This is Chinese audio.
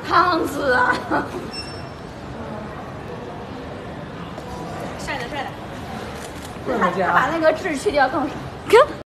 康子啊！ 帅的帅的。 他把那个痣去掉更少。